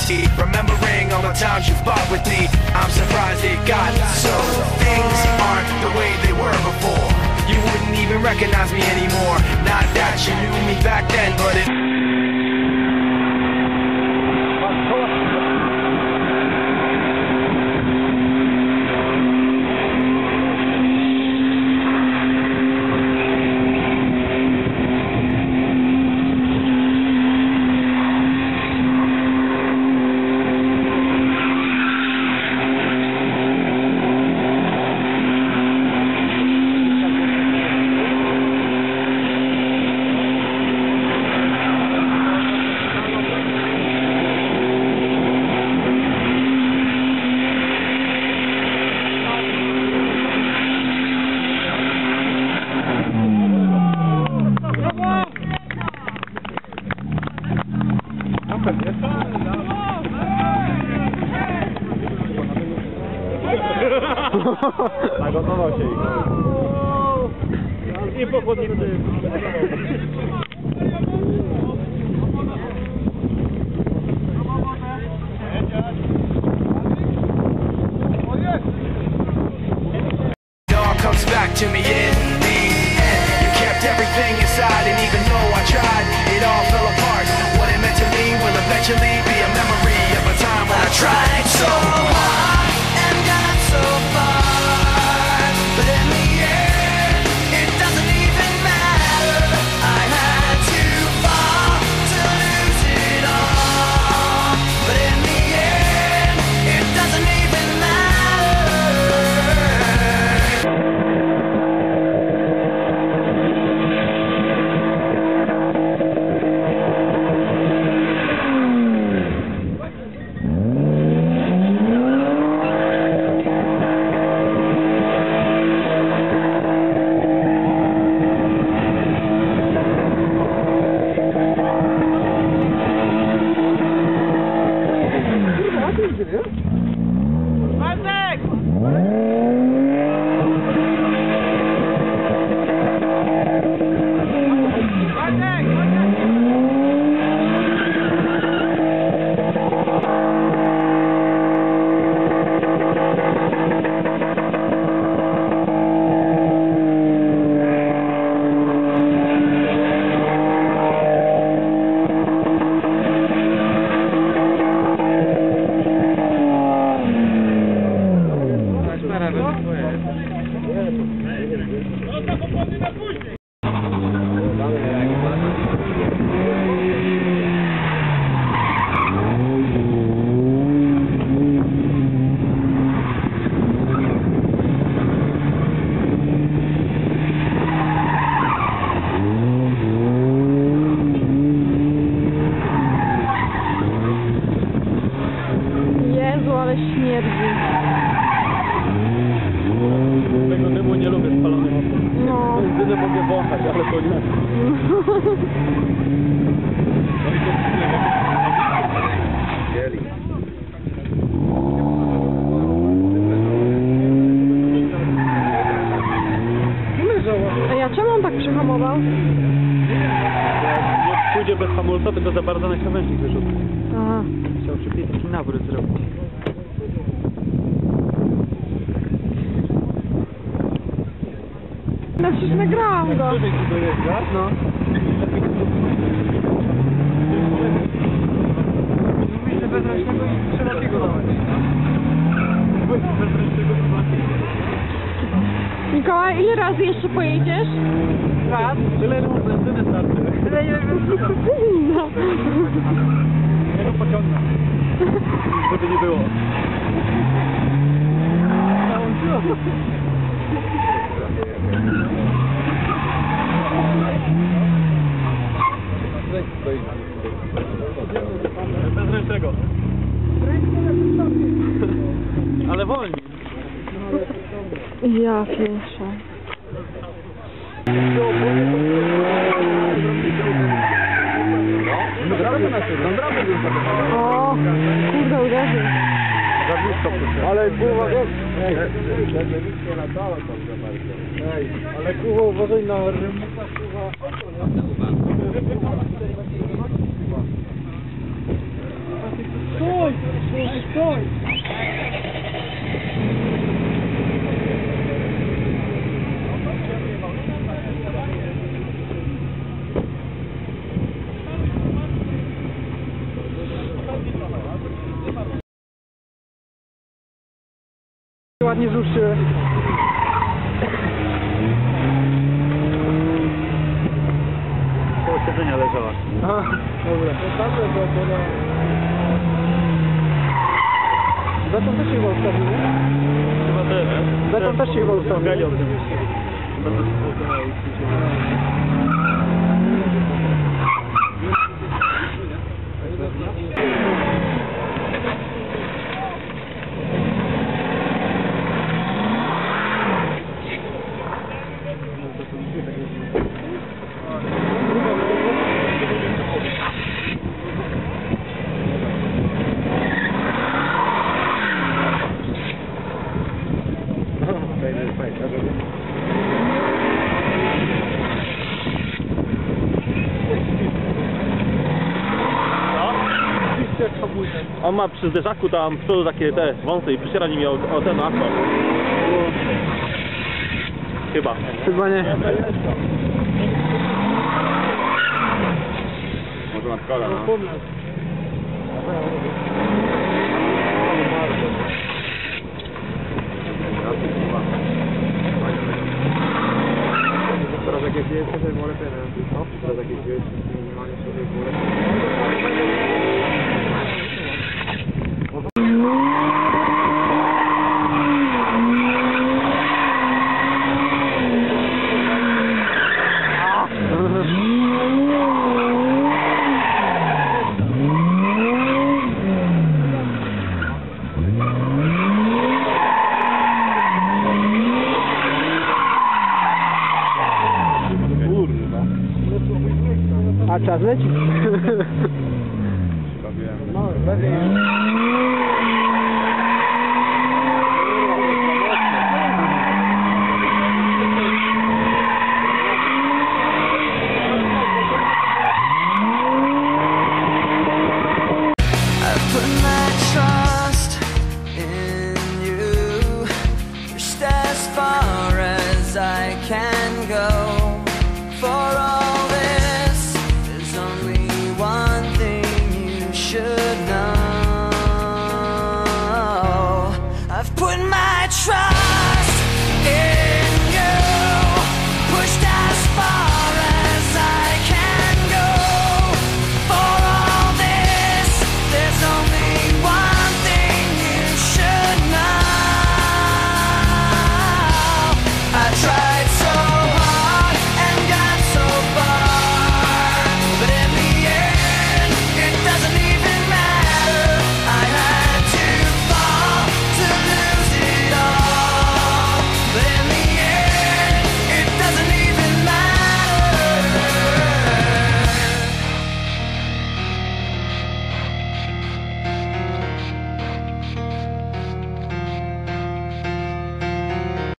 Remembering all the times you fought with me, I'm surprised it got so. Things aren't the way they were before. You wouldn't even recognize me anymore. Not that you knew me back then, but it... Nagotował się i pochodnicy. It all comes back to me in the end. You kept everything inside, and even though I tried, it all fell apart. What it meant to me will eventually be a memory of a time when I tried so hard and got so far, but in the end, it doesn't even matter. I had to fall to lose it all, but in the end, it doesn't even matter. Tego dymu nie lubię spalonych osób. No. Jedyne mogę wąchać, ale to nie. Ej, a czemu on tak przyhamował? Jak pójdzie bez hamulca, tylko za bardzo na krawężnik wyrzuca. Aha. Chciał szybciej taki nawrót zrobić. No przecież nagrałam go. No. Myślę bezręcznego i szerokiego dawać. Bezręcznego i Mikołaj, ile razy jeszcze pojedziesz? raz? Tyle mu benzyny starczy. Tyle ile benzyny. No. Ja go pociągnę. Żeby nie było. Bezręcznego. Ale wolniej. Ja pierwsza. O, kurde, uderzył. Ale kurwa, ale kurwa, uważaj na rymusa, kurwa. Co? Ładnie zuszy. Koło siedzenia leżała. Aha, dobra. Beton też się chyba ustawił, nie? Chyba też. Beton też się chyba ustawił. Galią tym. On ma przy zderzaku tam z przodu takie te wąsy i przyciera nimi o ten akwa. Chyba. Chyba nie. Może na skala, no. Teraz jak jest to było lepiej, no? Teraz jak jest minimalnie sobie było lepiej. A czas leci. Chyba wiem. No,